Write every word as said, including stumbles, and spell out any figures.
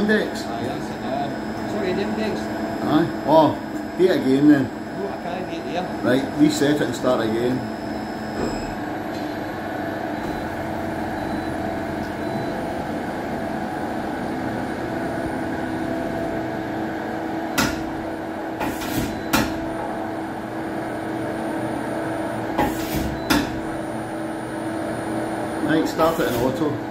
index? Aye, that's it now. Sorry, the index. Aye. Oh, do it again then. No, I can't get there. Right, reset it and start again. Right, start it in auto.